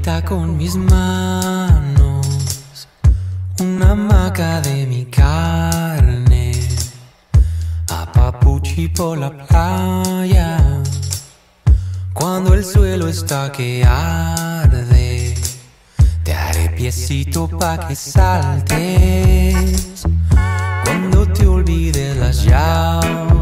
ahorita con mis manos una hamaca de mi carne, a papuchi por la playa, cuando el suelo está que arde, te haré piecito pa' que saltes, cuando te olvides las llaves